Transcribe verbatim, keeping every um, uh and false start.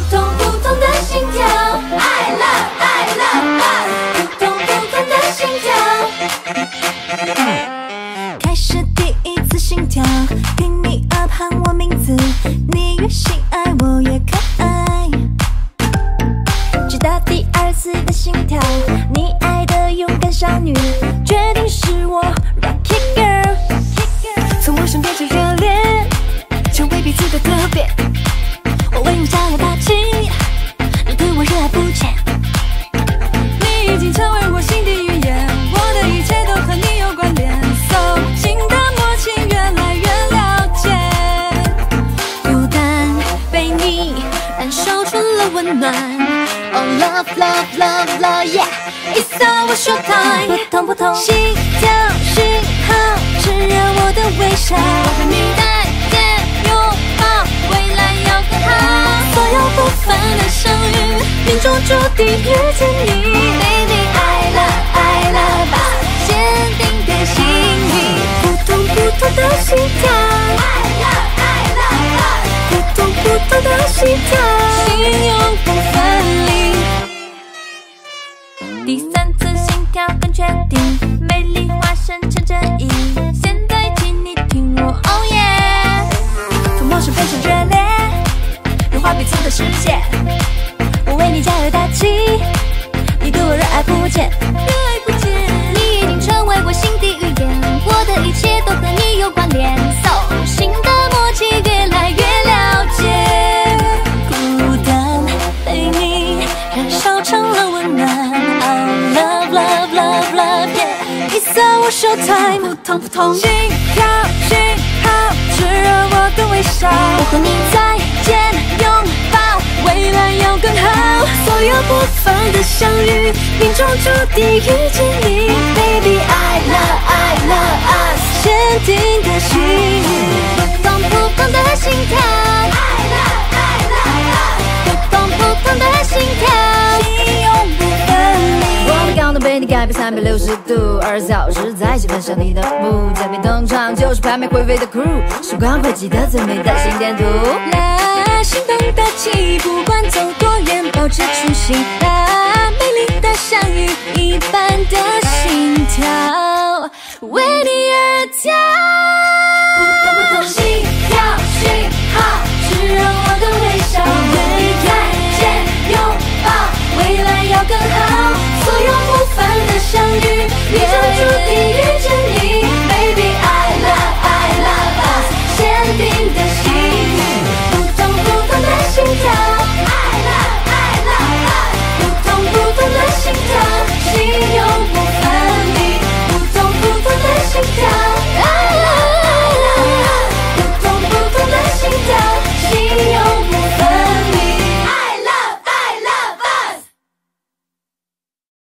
痛不痛的心跳 ，I love I love us， 不痛不痛的心跳。开始第一次心跳，听你 up 喊我名字，你越喜爱我越可爱。直到第二次的心跳，你爱的勇敢少女，决定是我 Rocky Girl。从陌生变成热烈，成为彼此的特别。我为你加了大气，你对我热爱不减。你已经成为我心底语言，我的一切都和你有关联。So， 新的默契越来越了解，不但被你感受出了温暖。Oh love love love love yeah，It's our showtime。不痛不痛，心跳讯号炙热我的微笑，我和你再见拥抱，未来要更好。所有不凡的相遇，命中注定遇见你 ，Baby I love I love us， 坚定的心意，扑通扑通的心跳 ，I love I love us， 扑通扑通的心跳，心永不分离。第三次心跳更确定，美丽化身成正义。现在请你听我 ，Oh yeah！ 从陌生变成热烈，融化彼此的世界。我为你加油打气，你对我热爱不减，热爱不减。你已经成为我心底语言，我的一切都和你有关联。So， 新的默契越来越了解，孤单被你燃烧成了温暖。Love love love love yeah，It's our showtime。扑通扑通，心跳讯号炙热我的微笑，我和你再见拥抱，未来要更好。所有不凡的相遇，命中注定遇见你 ，Baby I love I love us， 坚定的心意，扑通扑通的心跳 ，I love I love us， 扑通扑通的心跳，心永不分离。我们刚能被你改变三百六十度，二十四小时在一起分享你的舞，嘉宾登场就是拍卖会飞的 crew， 时光会记得最美的心电图。啦，心动的起，不管走多远，保持初心。啦，美丽的相遇，一般的心跳，为你而跳。